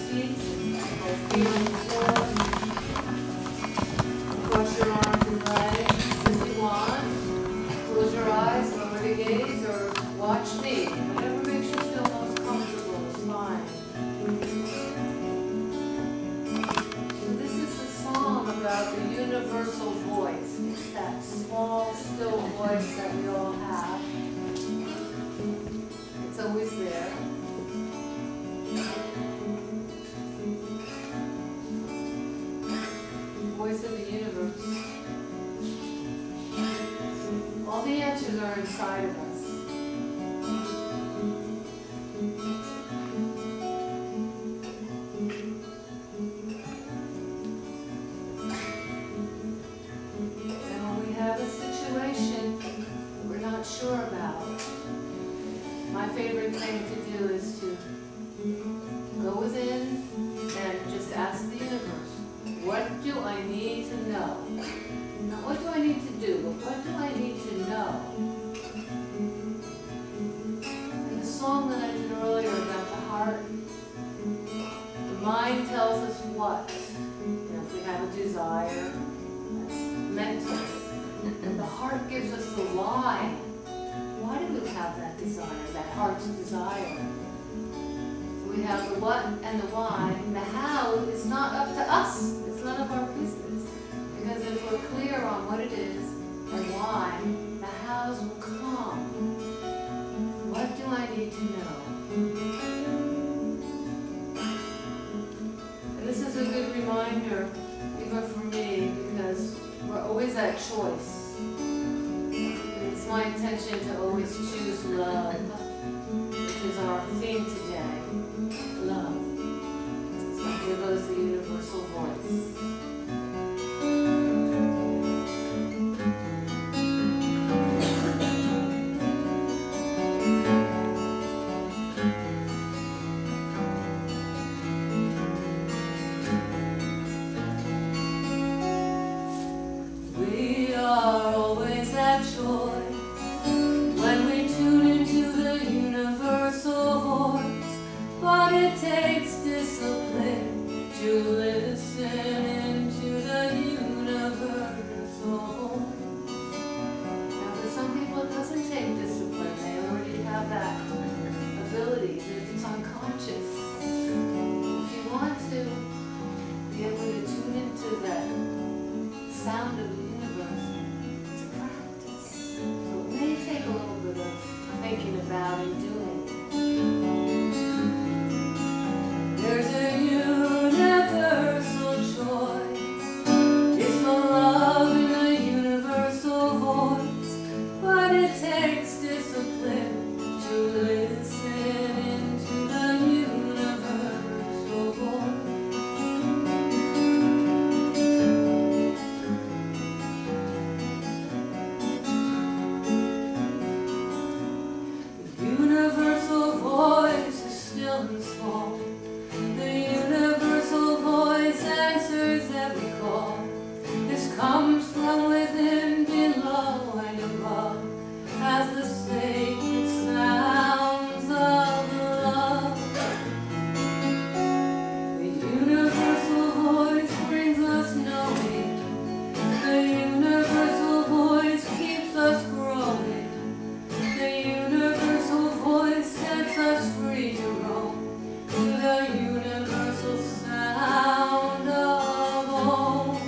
feet, both feet on the floor. Cross your arms and legs if you want. Close your eyes, lower the gaze, or watch me. Whatever makes you feel most comfortable is fine. So this is a song about the universal voice. It's that small, still voice that we all have. It's always there. Voice of the universe. All the answers are inside of us. And when we have a situation we're not sure about, my favorite thing to do is to go within and just ask the universe, what do I need to know? Not what do I need to do, but what do I need to know? And the song that I did earlier about the heart, the mind tells us what. You know, if we have a desire, that's mental. And the heart gives us the why. Why do we have that desire, that heart's desire? So we have the what and the why. And the how is not up to us. It's none of our business. Because if we're clear on what it is and why, the hows will come. What do I need to know? And this is a good reminder, even for me, because we're always at choice. It's my intention to always choose love, which is our theme today. Love. So here goes the universal voice. We are always at choice when we tune into the universal voice, but it takes discipline to listen into the universal voice. Now for some people it doesn't take discipline, they already have that ability, it's unconscious. If you want to be able to tune into that sound of the universe, it's a practice. So it may take a little bit of thinking about and doing. There's a universal choice. It's the love in the universal voice, but it takes discipline to listen into the universal voice. The universal voice is still and small. The universal voice answers every call. This comes from within, below and above, as the sacred sounds of love. The universal voice brings us knowing. The universal voice keeps us growing. The universal voice sets us free to roam to the universal sound of home.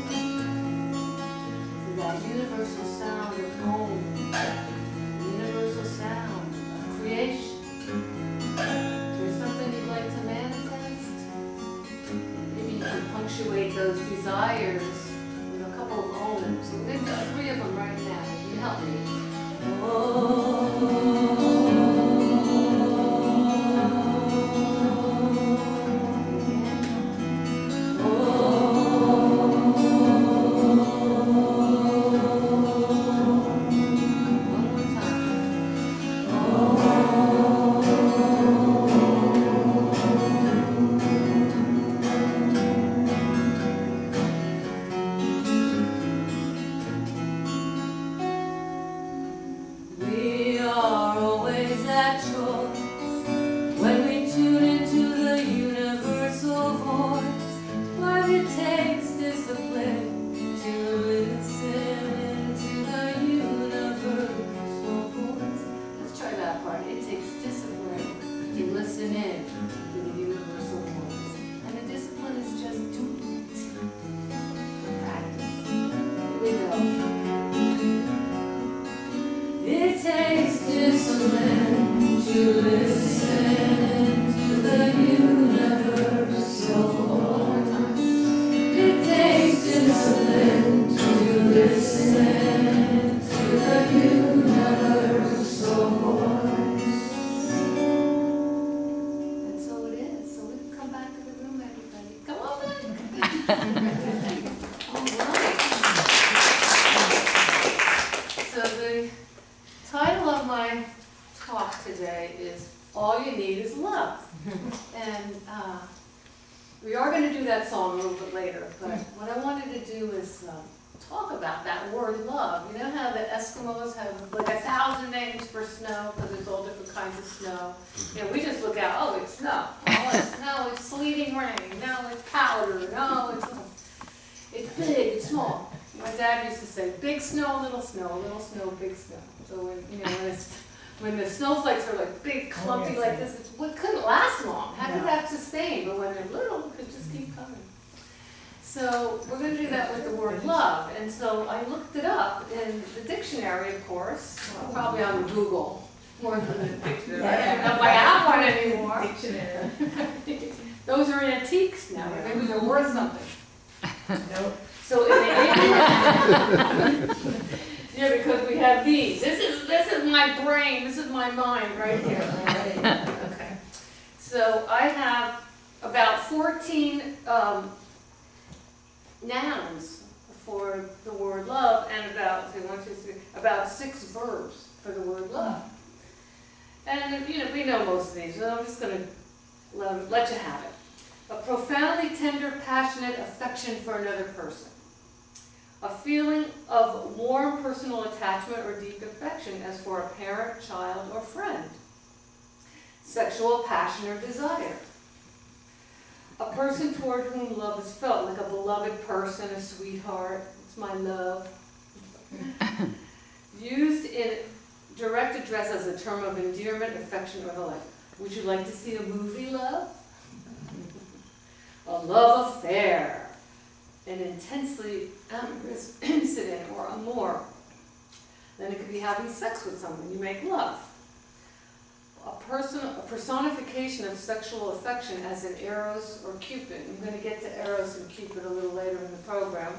To that universal sound of home, the universal sound of creation. There's something you'd like to manifest? Maybe you can punctuate those desires with a couple of omens. We're going to do 3 of them right now. Can you help me? We are And we are going to do that song a little bit later, but what I wanted to do is talk about that word love. You know how the Eskimos have like 1,000 names for snow because there's all different kinds of snow. You know, we just look out, oh, it's snow. Oh, it's snow, it's sleeting rain. No, it's powder. No, it's big, it's small. My dad used to say, big snow, little snow, big snow. So when the snowflakes are like big, clumpy like this, it couldn't last long. How could that sustain? But when they're little, it could just keep coming. So we're going to do that with the word love. And so I looked it up in the dictionary, of course, probably on Google, more than the dictionary. I don't know if I have one anymore. Dictionary. Those are antiques now. Maybe they're worth something. Nope. So in the yeah, because we have these. This is my brain. This is my mind right here. Okay. So I have about 14 nouns for the word love, and about 6 verbs for the word love. And you know, we know most of these, so I'm just going to let you have it. A profoundly tender, passionate affection for another person. A feeling of warm personal attachment or deep affection as for a parent, child, or friend. Sexual passion or desire. A person toward whom love is felt, like a beloved person, a sweetheart. It's my love. Used in direct address as a term of endearment, affection, or the like. Would you like to see a movie, love? A love affair. An intensely amorous incident or amour. Then it could be having sex with someone. You make love. A personification of sexual affection as in Eros or Cupid. I'm going to get to Eros and Cupid a little later in the program.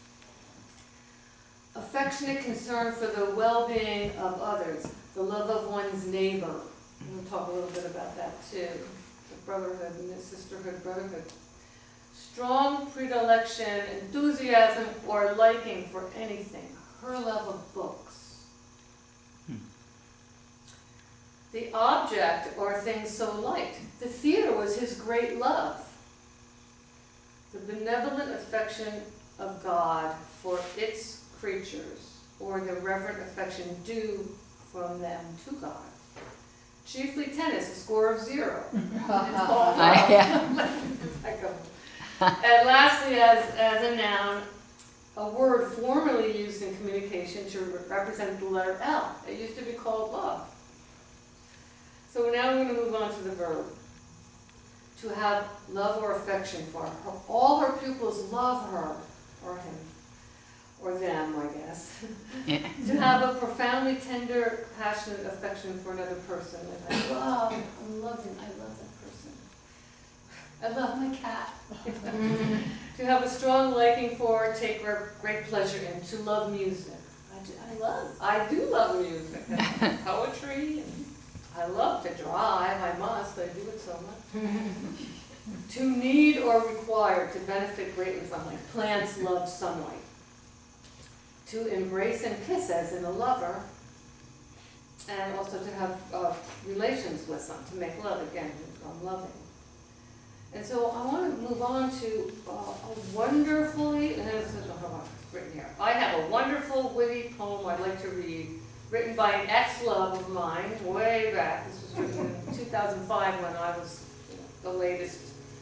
Affectionate concern for the well-being of others. The love of one's neighbor. We'll talk a little bit about that too. The brotherhood and the sisterhood, brotherhood. Strong predilection, enthusiasm, or liking for anything. Her love of books. The object or thing so liked. The theater was his great love. The benevolent affection of God for its creatures, or the reverent affection due from them to God. Chiefly tennis, a score of 0. It's called love. And lastly, as a noun, a word formerly used in communication to represent the letter L. It used to be called love. So now we're going to move on to the verb. To have love or affection for her. All her pupils love her, or him, or them, I guess. To have a profoundly tender, passionate affection for another person. Like, I love that person. I love my cat. To have a strong liking for, take great pleasure in, to love music. I do love music. And poetry. And I love to drive. I must. I do it so much. To need or require, to benefit greatly from, like plants love sunlight. To embrace and kiss, as in a lover. And also to have relations with some, to make love again, from loving. And so I want to move on to a wonderfully, and this is written here. I have a wonderful, witty poem I'd like to read, written by an ex-love of mine, way back. This was written in 2005 when I was the latest.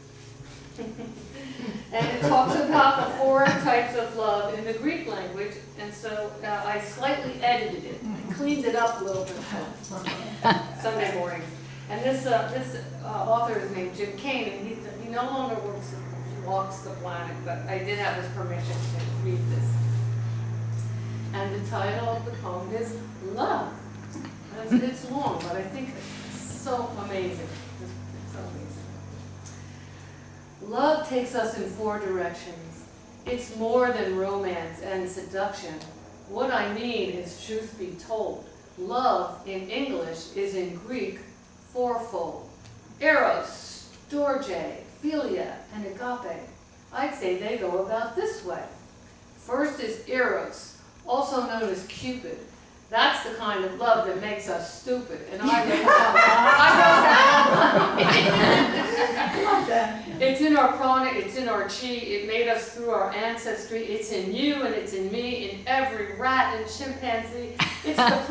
And it talks about the 4 types of love in the Greek language, and so I slightly edited it. I cleaned it up a little bit Sunday morning. And this author is named Jim Kane, and he no longer walks the planet, but I did have his permission to read this. And the title of the poem is Love. It's long, but I think it's so amazing. It's so amazing. Love takes us in 4 directions. It's more than romance and seduction. What I mean is, truth be told, love in English is in Greek 4-fold. Eros, storge, philia, and agape. I'd say they go about this way. First is Eros, also known as Cupid. That's the kind of love that makes us stupid. And I wrote It's in our prana, it's in our chi, it made us through our ancestry, it's in you and it's in me, in every rat and chimpanzee. It's the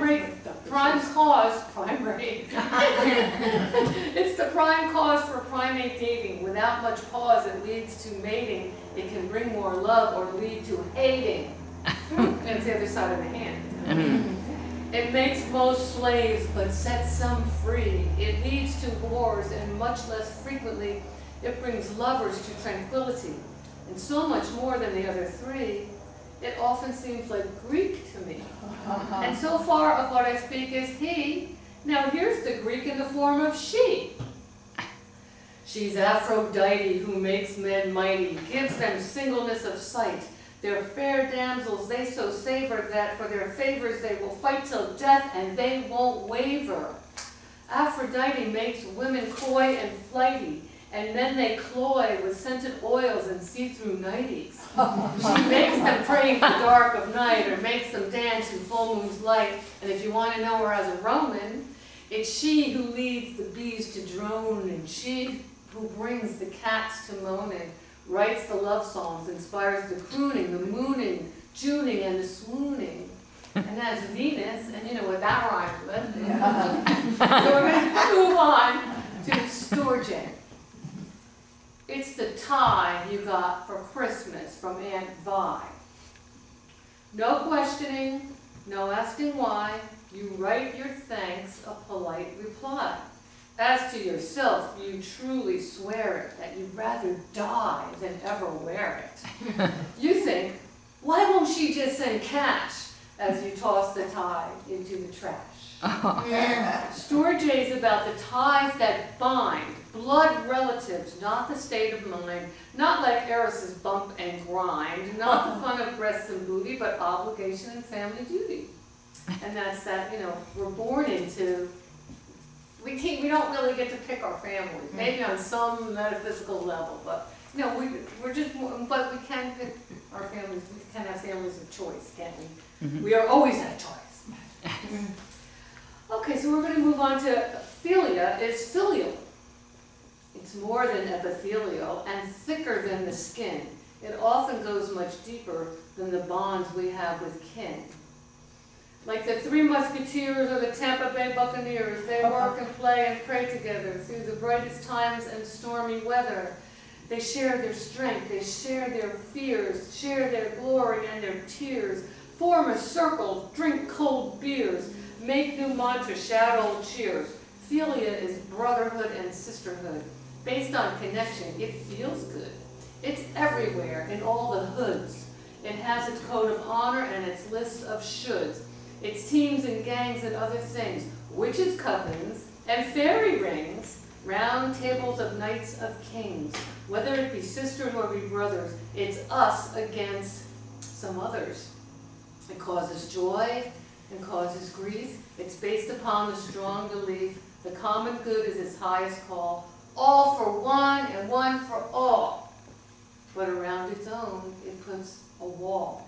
it's the prime cause for primate dating. Without much pause, it leads to mating. It can bring more love or lead to hating. That's the other side of the hand. It makes most slaves, but sets some free. It leads to wars, and much less frequently, it brings lovers to tranquility. And so much more than the other three, it often seems like Greek to me. And so far of what I speak is he. Now here's the Greek in the form of she. She's Aphrodite, who makes men mighty, gives them singleness of sight. They're fair damsels, they so savor that for their favors they will fight till death, and they won't waver. Aphrodite makes women coy and flighty, and men they cloy with scented oils and see-through nighties. She makes them pray in the dark of night, or makes them dance in full moon's light. And if you want to know her as a Roman, it's she who leads the bees to drone, and she who brings the cats to moaning, writes the love songs, inspires the crooning, the mooning, juning, and the swooning. And that's Venus, and you know what that rhymes with. So we're going to move on to Storge. It's the tie you got for Christmas from Aunt Vi. No questioning, no asking why. You write your thanks a polite reply. As to yourself, you truly swear it, that you'd rather die than ever wear it. You think, why won't she just send cash, as you toss the tie into the trash? Storge is about the ties that bind, blood relatives, not the state of mind, not like Eris's bump and grind, not the fun of breasts and booty, but obligation and family duty. And that's that, you know, we're born into, we don't really get to pick our families, maybe on some metaphysical level, but you know, but we can pick our families, we can have families of choice, can't we? We are always at choice. Okay, so we're going to move on to philia is filial. It's more than epithelial and thicker than the skin. It often goes much deeper than the bonds we have with kin. Like the Three Musketeers or the Tampa Bay Buccaneers, they work and play and pray together through the brightest times and stormy weather. They share their strength, they share their fears, share their glory and their tears, form a circle, drink cold beers, make new mantras, shout old cheers. Philia is brotherhood and sisterhood. Based on connection, it feels good. It's everywhere, in all the hoods. It has its code of honor and its list of shoulds. Its teams and gangs and other things, witches' covens and fairy rings, round tables of knights of kings. Whether it be sisters or be brothers, it's us against some others. It causes joy and causes grief. It's based upon the strong belief the common good is its highest call, all for one and one for all. But around its own, it puts a wall.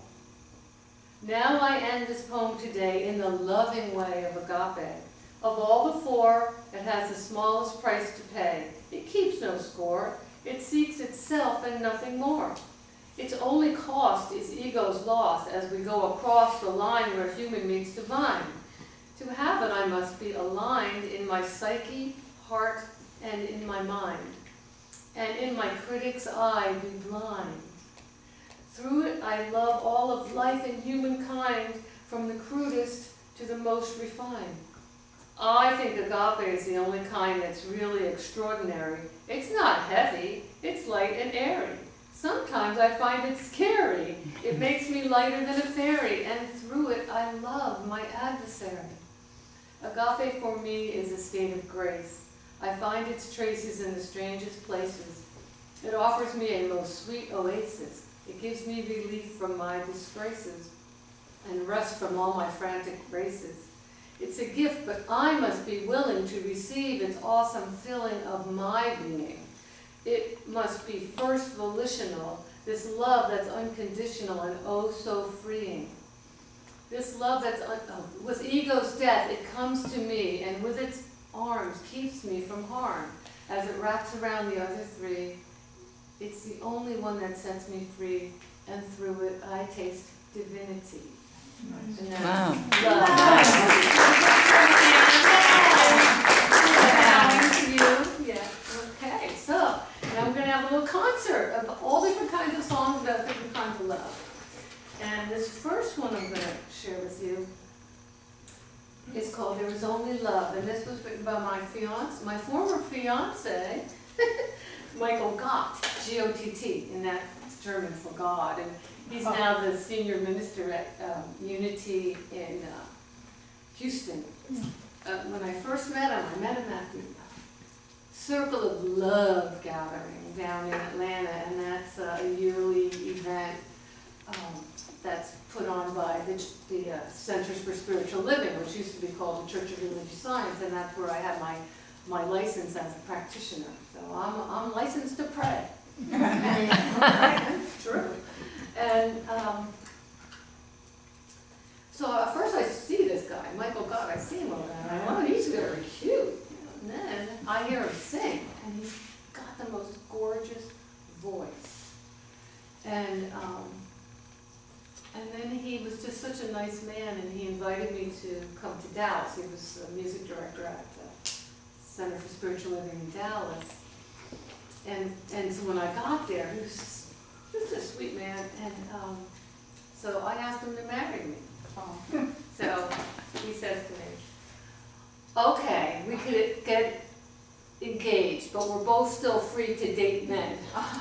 Now I end this poem today in the loving way of agape. Of all the four, it has the smallest price to pay. It keeps no score. It seeks itself and nothing more. Its only cost is ego's loss as we go across the line where human meets divine. To have it, I must be aligned in my psyche, heart, and in my mind. And in my critic's eye be blind. Through it, I love all of life and humankind, from the crudest to the most refined. I think agape is the only kind that's really extraordinary. It's not heavy, it's light and airy. Sometimes I find it scary. It makes me lighter than a fairy, and through it I love my adversary. Agape for me is a state of grace. I find its traces in the strangest places. It offers me a most sweet oasis. It gives me relief from my disgraces and rest from all my frantic races. It's a gift, but I must be willing to receive its awesome filling of my being. It must be first volitional, this love that's unconditional and oh so freeing. This love that's, with ego's death, it comes to me and with its arms keeps me from harm. as it wraps around the other three, it's the only one that sets me free, and through it I taste divinity. Nice. And that's love. Nice. Yeah. Okay, so and I'm going to have a little concert of all different kinds of songs about different kinds of love. And this first one I'm going to share with you is called There Was Only Love. And this was written by my former fiance, Michael Gott, G-O-T-T, and that's German for God. And he's now the senior minister at Unity in Houston. When I first met him at the Circle of Love gathering down in Atlanta, and that's a yearly event that's put on by the Centers for Spiritual Living, which used to be called the Church of Religious Science, and that's where I had my license as a practitioner. So I'm licensed to pray. It's true. And so at first I see this guy, Michael Gott, I see him over there, and I he's very cute. And then I hear him sing, and he's got the most gorgeous voice. And then he was just such a nice man, and he invited me to come to Dallas. He was a music director at the Center for Spiritual Living in Dallas. And so when I got there, he was just a sweet man, and so I asked him to marry me. So he says to me, okay, we could get engaged, but we're both still free to date men.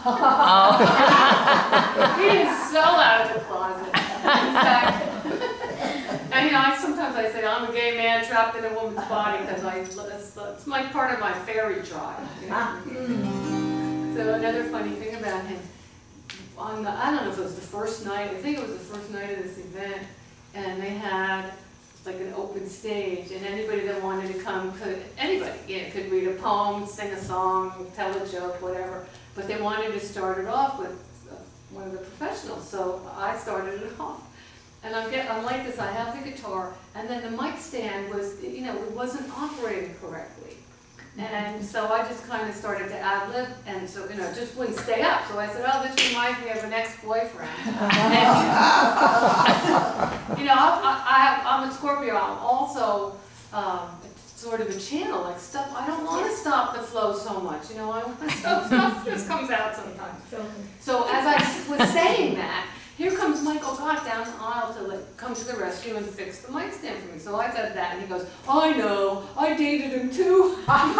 He is so out of the closet. In fact, and sometimes I say I'm a gay man trapped in a woman's body because it's my part of my fairy tribe. You know? So another funny thing about him, I don't know if it was the first night, I think it was the first night of this event, and they had like an open stage, and anybody that wanted to come could read a poem, sing a song, tell a joke, whatever. But they wanted to start it off with one of the professionals, so I started it off. And I'm like this, I have the guitar, and then the mic stand was, it wasn't operating correctly. And so I just kind of started to ad-lib, and so, it just wouldn't stay up. So I said, oh, this reminds me of an ex-boyfriend. I'm a Scorpio. I'm also sort of a channel, like stuff. I don't want to stop the flow so much, stuff just comes out sometimes. So as I was saying that, here comes Michael Gott down the aisle to come to the rescue and fix the mic stand for me. So I said that, and he goes, I know, I dated him too.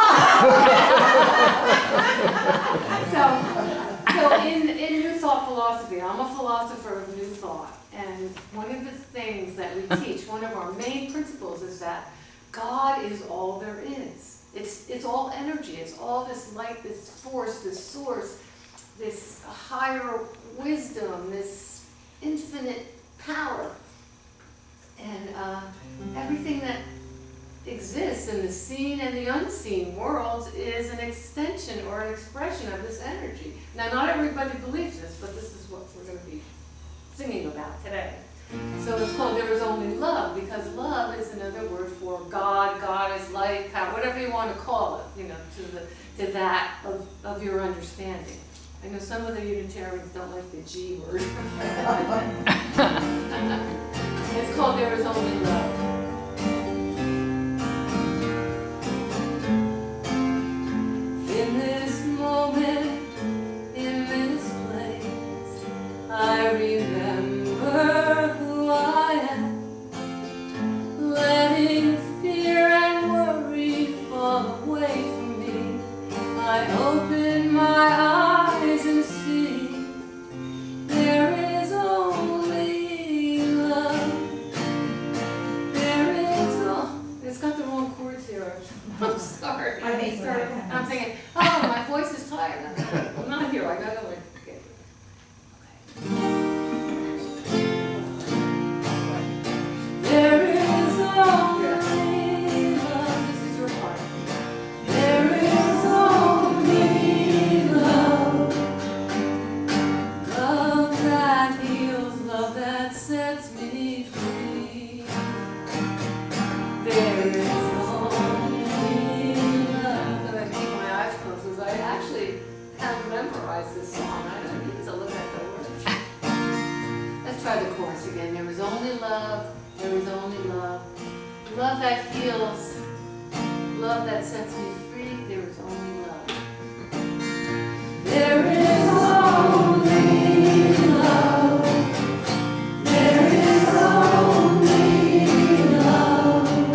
So in New Thought philosophy, I'm a philosopher of New Thought, and one of the things that we teach, one of our main principles is that God is all there is. It's all energy. It's all this light, this force, this source, this higher wisdom, this infinite power. And everything that exists in the seen and the unseen worlds is an extension or an expression of this energy. Now, not everybody believes this, but this is what we're going to be singing about today. So it's called There Was Only Love, because love is another word for God. God is light, power, whatever you want to call it, to that of your understanding. I know some of the Unitarians don't like the G word. It's called There Is Only Love. In this moment, in this place, I remember who I am, letting fear and worry fall away from me. I open my eyes and see there is only love. There is it's got the wrong chords here. I'm sorry. I'm thinking, oh, my voice is tired. I'm not here. I gotta wait. Okay. There is only love. This is your part. There is only love. Love that heals, love that sets me free. There is only love. I'm gonna keep my eyes closed. have memorized this song. I need to look at the words. Let's try the chorus again. There is only love. There is only love. Love that heals. Love that sets me free. There is only love. There is only love. There is only love.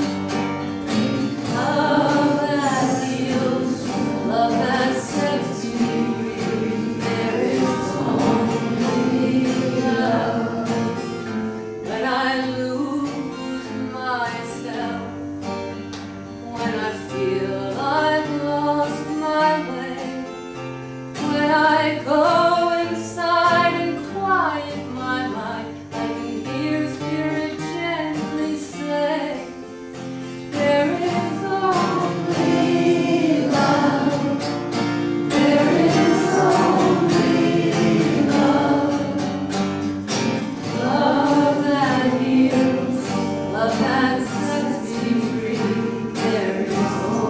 Love that heals. Love that sets me free. There is only love. When I lose myself, when I feel I've lost my way, when I go inside and quiet my mind, I can hear Spirit gently say, there is only love. There is only love. Love that heals, love that sets me free. There is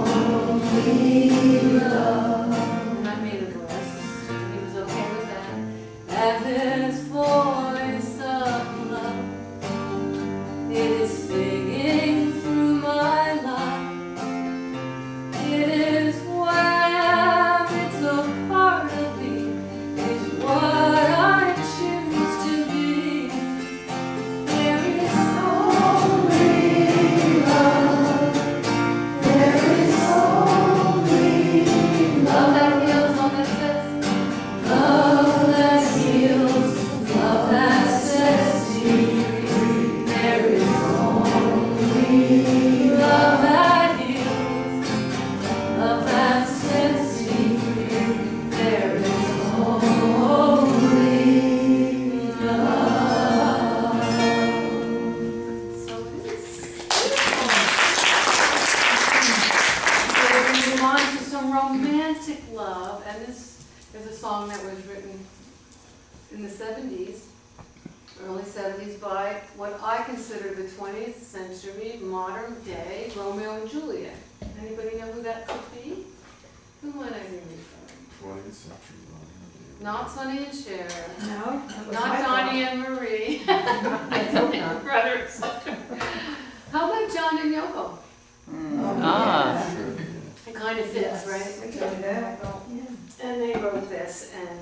only love. And I made a verse, and he was okay with that. And this voice of love, it is singing through my life. It is where it's a part of me. It's what I choose to be. There is only love. There is only love that heals, love that sets. Love that heals, love that sets me free. There is only love that heals, love that sets me free. There is only love. So it is. So we move on to some romantic love, and this is a song that was written in the 70s, early 70s, by what I consider the 20th century, modern day Romeo and Juliet. Anybody know who that could be? Who might I be referring? 20th century Romeo. Not Sonny and Cher. No, that was Not my Donnie and Marie. I hope not. Brother and sister. How about John and Yoko? fault. Ah. Sure. It kind of fits, right? We can do that. And they wrote this, and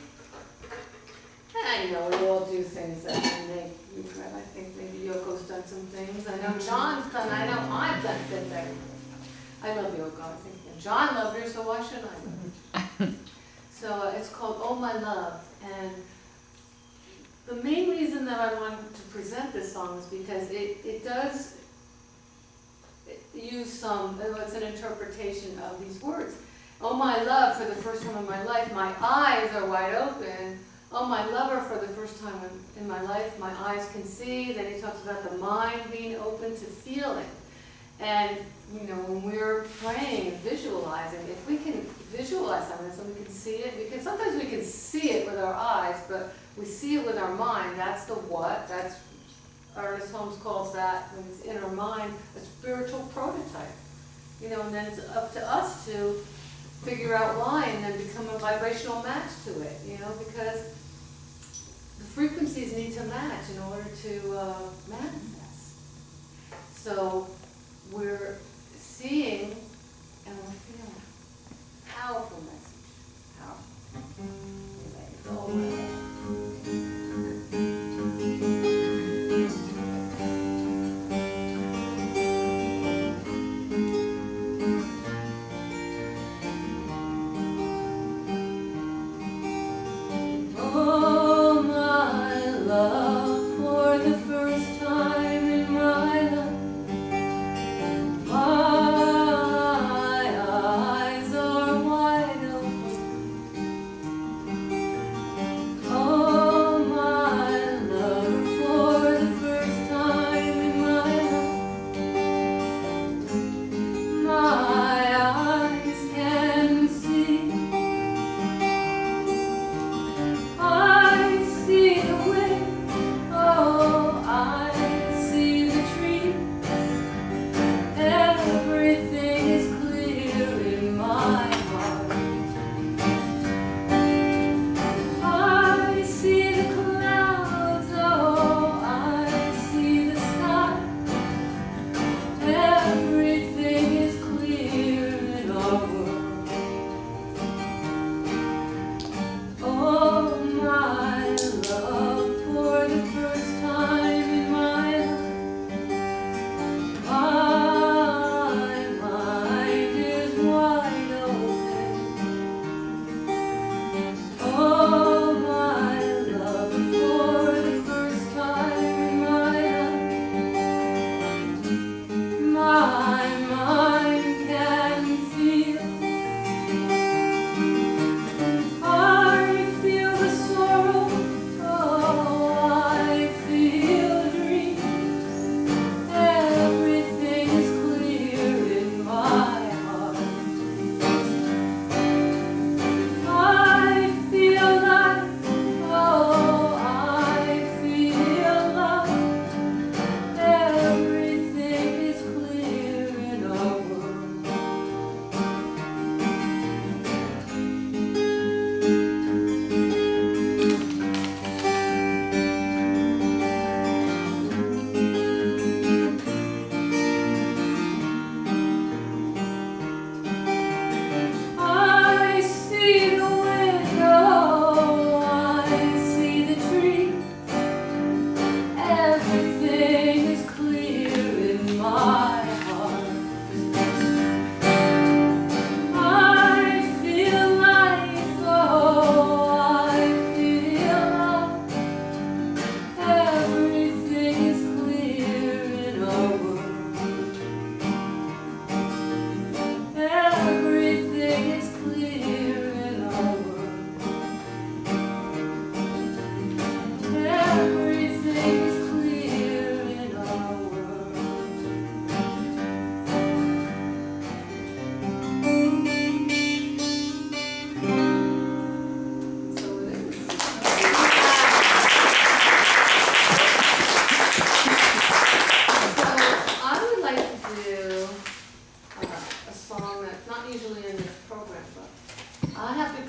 I know we all do things that can make you regret. I think maybe Yoko's done some things. I know John's done. I know I've done things. I love Yoko. I think John loved her, so why shouldn't I love her? So it's called "Oh My Love," and the main reason that I wanted to present this song is because it does use some. It's an interpretation of these words. Oh my love, for the first time in my life, my eyes are wide open. Oh my lover, for the first time in my life, my eyes can see. Then he talks about the mind being open to feeling. And, you know, when we're praying and visualizing, if we can visualize something so we can see it, because sometimes we can see it with our eyes, but we see it with our mind. That's the what. That's, Ernest Holmes calls that, when it's in our mind, a spiritual prototype. You know, and then it's up to us to figure out why and then become a vibrational match to it, you know, because the frequencies need to match in order to manifest. So we're seeing and we're feeling. Powerful message. Powerful. Anyway, it's all right. Oh, my love, for the first time in my life, my eyes are wide open.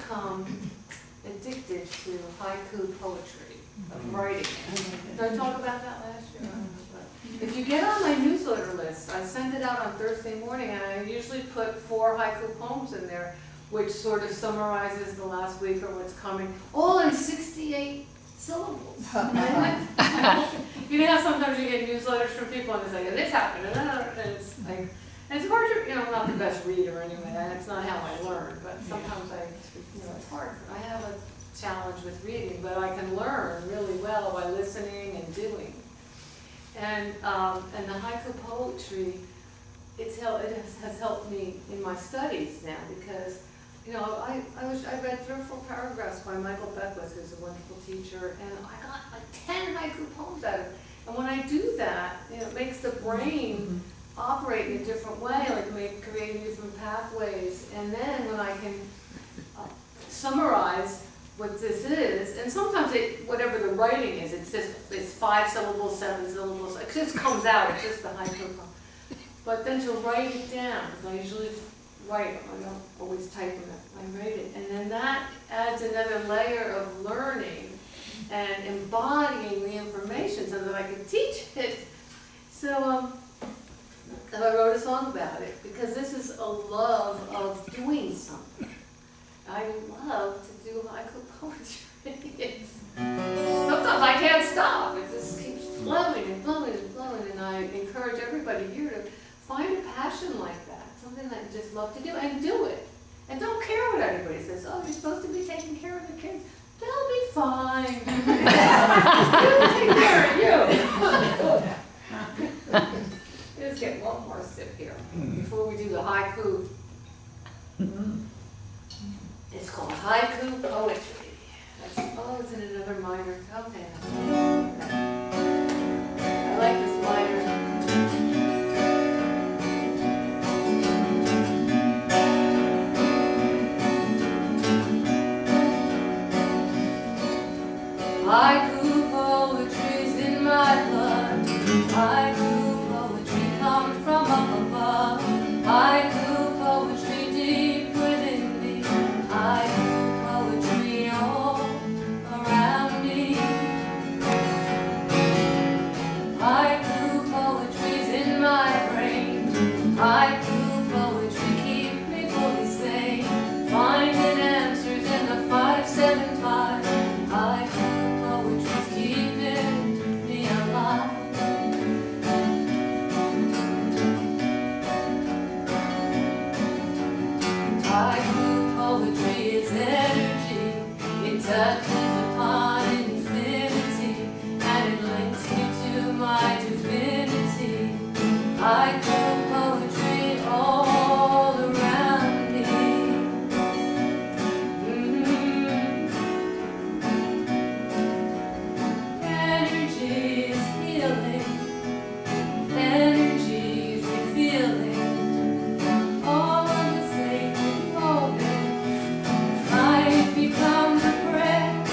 become addicted to haiku poetry, of writing it. Did I talk about that last year? I don't know, but if you get on my newsletter list, I send it out on Thursday morning, and I usually put 4 haiku poems in there, which sort of summarizes the last week or what's coming, all in 68 syllables. You know how sometimes you get newsletters from people and they say, this happened, and it's like, and it's hard to, I'm not the best reader anyway, and it's not how I learn, but sometimes it's hard. I have a challenge with reading, but I can learn really well by listening and doing. And the haiku poetry, it has helped me in my studies now, because I read 3 or 4 paragraphs by Michael Beckwith, who's a wonderful teacher, and I got like 10 haiku poems out of it. And when I do that, it makes the brain operate in a different way, like creating different pathways. And then when I can summarize what this is, and sometimes whatever the writing is, it's 5 syllables, 7 syllables, it just comes out, it's just the haiku poem. But then to write it down, because I usually write them, I don't always type them, I write it. And then that adds another layer of learning and embodying the information so that I can teach it. So I wrote a song about it, because this is a love of doing something. I love to do haiku poetry. Sometimes I can't stop. It just keeps flowing and flowing and flowing, and I encourage everybody here to find a passion like that, something that you just love to do, and do it. And don't care what everybody says. Oh, you're supposed to be taking care of the kids. They'll be fine. They'll take care of you. Let's get one more sip here before we do the haiku. It's called haiku poetry. It's in another minor. Okay. I like this minor. Haiku poetry's in my blood. Haiku poetry comes from up above. Haiku poetry deep within me. Haiku poetry all around me. Haiku poetry's in my brain. Haiku poetry keep me fully sane. Finding answers in the 575. Haiku poetry's keeping me alive. Haiku poetry is energy. It touches upon infinity, and it links me to my divinity. Haiku poetry all around me. Energy is healing. Energy is revealing all of the sacred moments. Life becomes a prayer.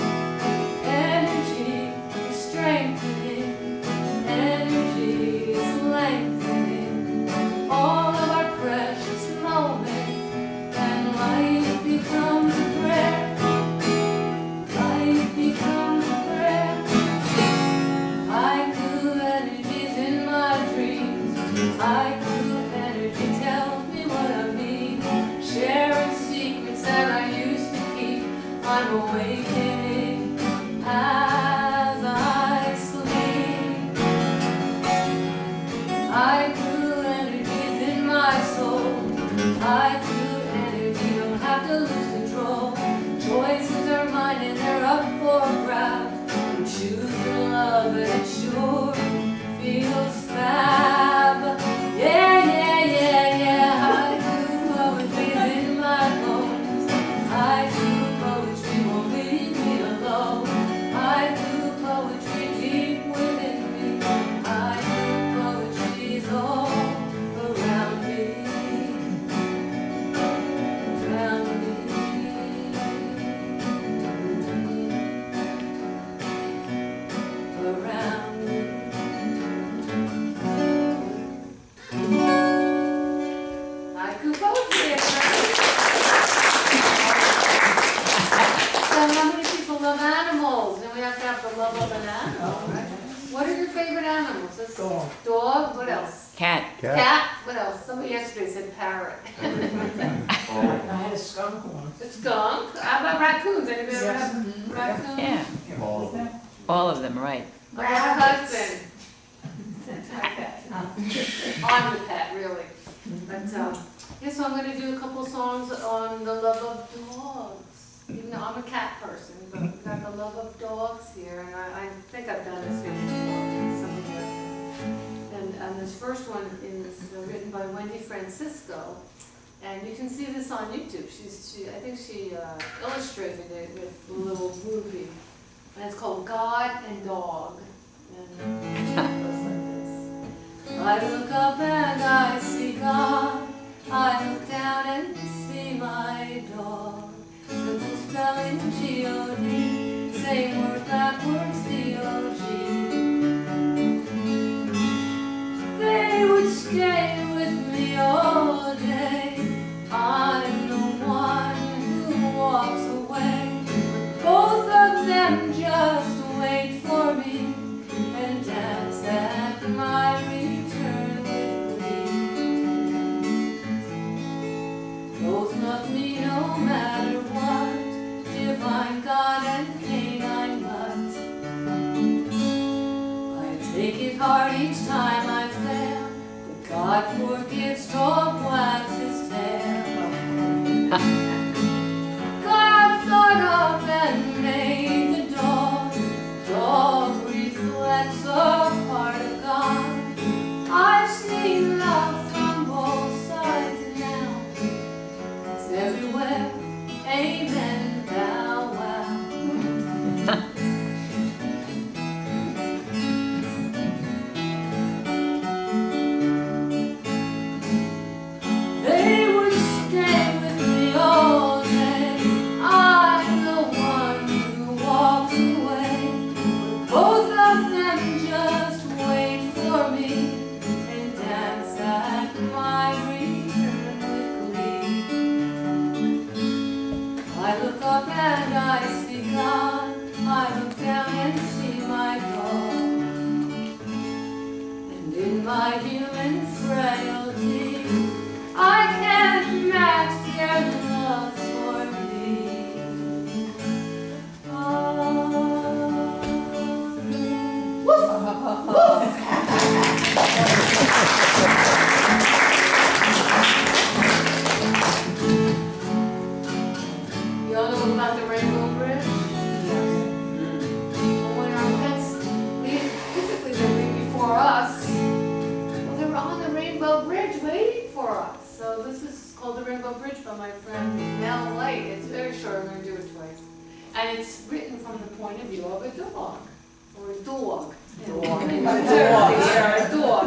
Energy is strengthening. Energy is lengthening all of our precious moments. And life becomes a prayer. Life becomes a prayer. Haiku energy's in my dreams. Haiku energy tells me what I mean. Sharing secrets that I used to keep. I'm awakening as I sleep. Haiku energy's in my soul. Haiku energy, don't have to lose control. Choices are mine and they're up for grabs. I'm choosing love and it sure feels fab. Yeah, yeah, yeah, yeah. Haiku poetry's in my bones. Haiku poetry won't leave me alone. Haiku poetry deep within me. Haiku poetry's all around me. Around me. Around me. how many people love animals? And we have to have the love of an animal, right? What are your favorite animals? Dog. Dog, what else? Cat. Cat, what else? Somebody yesterday said parrot. I had a skunk once. A skunk? How about raccoons? Anybody ever have raccoons? Yeah. All of them. All of them, right. How about a husband? I'm the pet, really. But, yeah, so I'm going to do a couple songs on the love of dogs. Even though I'm a cat person, but we've got the love of dogs here, and I think I've done this here before, some of you. And this first one is written by Wendy Francisco, and you can see this on YouTube. I think she illustrated it with a little movie, and it's called God and Dog. And it goes like this. I look up and I see God. I look down and see my dog. Simple spelling G-O-D, same word backwards D-O-G. They would stay with me all day. I'm the one who walks away. Both of them just wait for me and dance at my return with me. Both love me no matter what, divine God and canine mutt. I take it hard each time I fail, but God forgives, dog wags his tail. God thought up and made the dog. Dog reflects a part of God. I've seen love from both sides and now it's everywhere. Amen, bow wow. They would stay with me all day. I'm the one who walks away. Both of them just wait for me and dance at my return with glee. I look up and I see God. I look down and see my dog. And in my human frailty, I can't match their love for me. You all know about the Rainbow Bridge? Well, when our pets leave, typically they leave before us. Well, they were on the Rainbow Bridge waiting for us. So this is called the Rainbow Bridge by my friend Mel Light. It's very short, I'm going to do it twice. And it's written from the point of view of a dog. Or a dog. Dog. Yeah, a dog.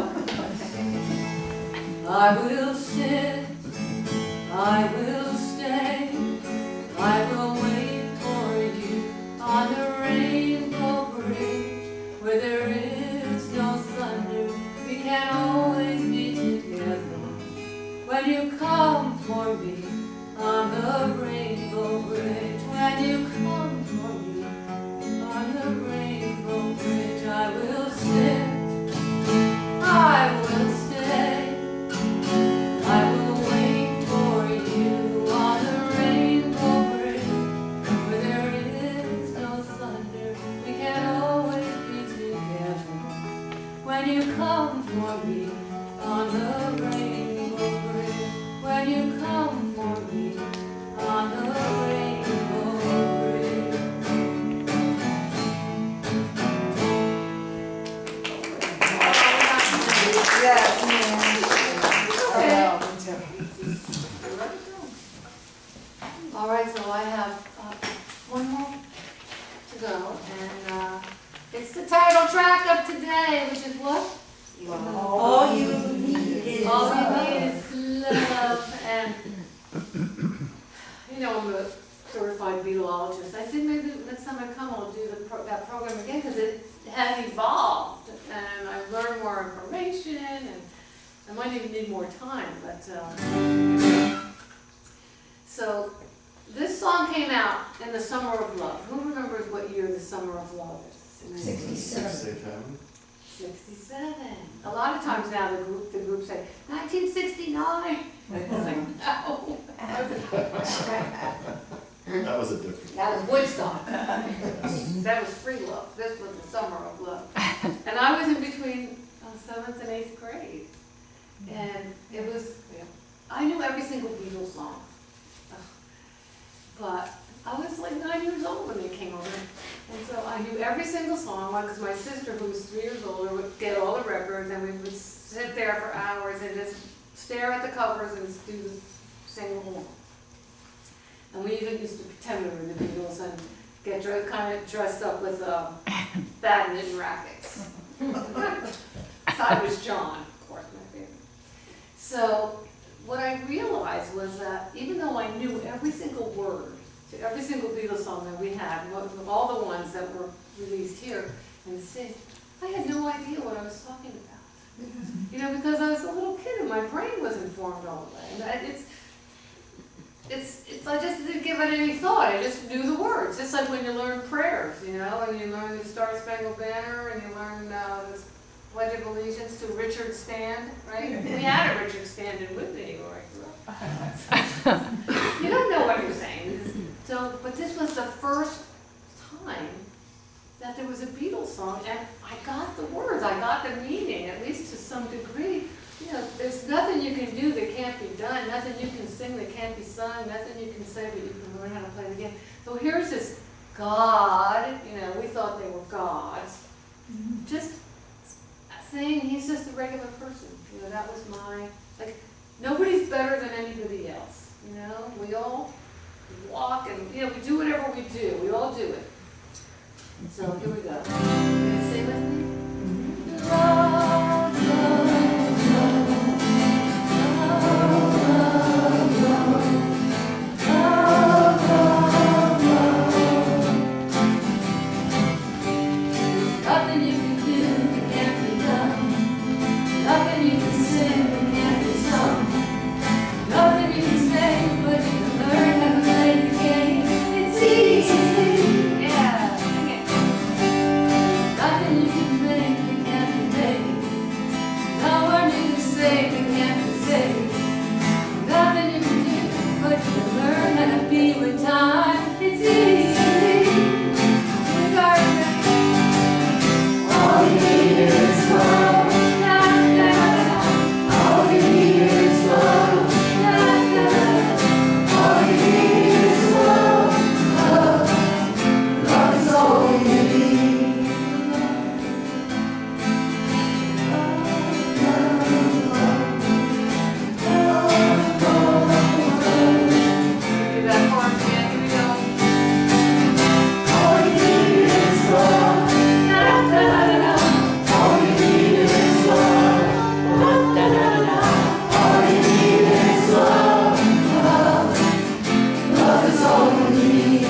I will sit, I will stay, I will wait for you on the Rainbow Bridge where there is no thunder. We can always be together when you come for me on the Rainbow Bridge. When you come for me on the Rainbow Bridge, I will sit, I will stay, I will wait for you on the Rainbow Bridge where there is no thunder. We can always be together when you come for me on the Rainbow Bridge. When you come for me on the Rainbow Bridge. Yes, All right, so I have one more to go, and it's the title track of today, which is what? all you need is All we love. need is love. And you know, I'm a certified beetleologist. I think maybe next time I come, I'll do that program again because it has evolved, and I've learned more information, and I might even need more time. But so this song came out, and the Summer of Love. Who remembers what year the Summer of Love is? 67. 67. A lot of times now the group say 1969. It's like, no. That was a different. That was Woodstock. That was free love. This was the Summer of Love. And I was in between 7th and 8th grade. And it was, I knew every single Beatles song. But I was like 9 years old when they came over. And so I knew every single song because my sister, who was 3 years older, would get all the records and we would sit there for hours and just stare at the covers and sing along. And we even used to pretend we were the Beatles and get kind of dressed up with badminton rackets. So I was John, of course, my favorite. So what I realized was that even though I knew every single word to every single Beatles song that we had, all the ones that were released here in the States, I had no idea what I was talking about. You know, because I was a little kid and my brain wasn't formed all the way. And I just didn't give it any thought. I just knew the words. Just like when you learn prayers, you know, and you learn the Star Spangled Banner and you learn the Pledge of Allegiance to Richard Stand, right? We had a Richard Stand in Whitney where I grew up. You don't know what you're saying. So, but this was the first time that there was a Beatles song, and I got the words, I got the meaning, at least to some degree. You know, there's nothing you can do that can't be done, nothing you can sing that can't be sung, nothing you can say, but you can learn how to play the game. So here's this God, you know, we thought they were gods, just saying he's just a regular person. You know, that was like, nobody's better than anybody else, you know? We all walk and, you know, we do whatever we do. We all do it. So here we go. You gonna sing with me? Love, love, love, love, love, love, love. There's nothing you can do that can't be done. Nothing you can sing that can't be sung. Nothing you can say, but you can learn how to play the game. It's easy. Yeah, sing it. Nothing you can make that can't be made. No one you can say that can't be said. Nothing you can do, but you can learn how to be with time. It's easy. We got it. All you need is love. All you need is love. All you need is love. Love is all you need. Do that for us again. Here we go. All you need is love. All you need is love. All you need is love. Love is all you need.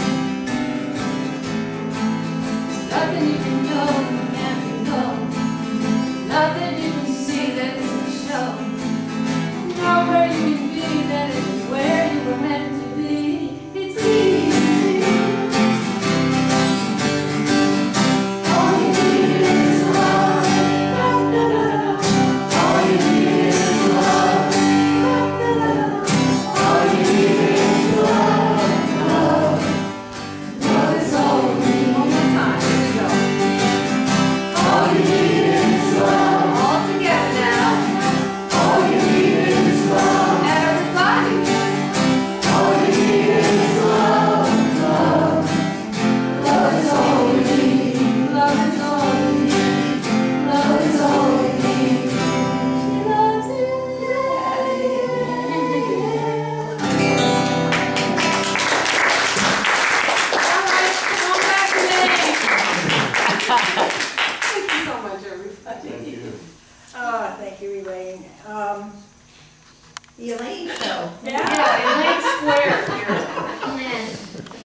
Nothing you can know that can't be known. Nothing you can see that isn't shown. Nowhere you can be that isn't where you were meant to be. It's easy. All you need is love. All you need is love. All you need is love. Love is all you need. One more time. Here we go. All you need is love. All together now. All you need is love. Everybody. All you need is love. Love is all you need. Love is all you need. Love is all you need. She loves you. All right, come back to me. Thank you so much, everybody. Thank you. Oh, thank you, Elaine. The Elaine Show. Yeah, Elaine Square here.